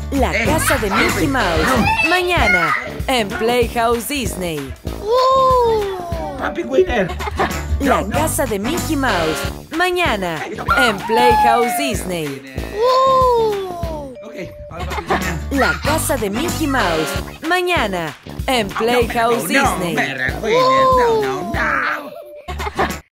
La casa de Mickey Mouse. Mañana en Playhouse Disney. Papi Winner. La casa de Mickey Mouse. Mañana en Playhouse Disney. La casa de Mickey Mouse. Mañana en Playhouse Disney. No.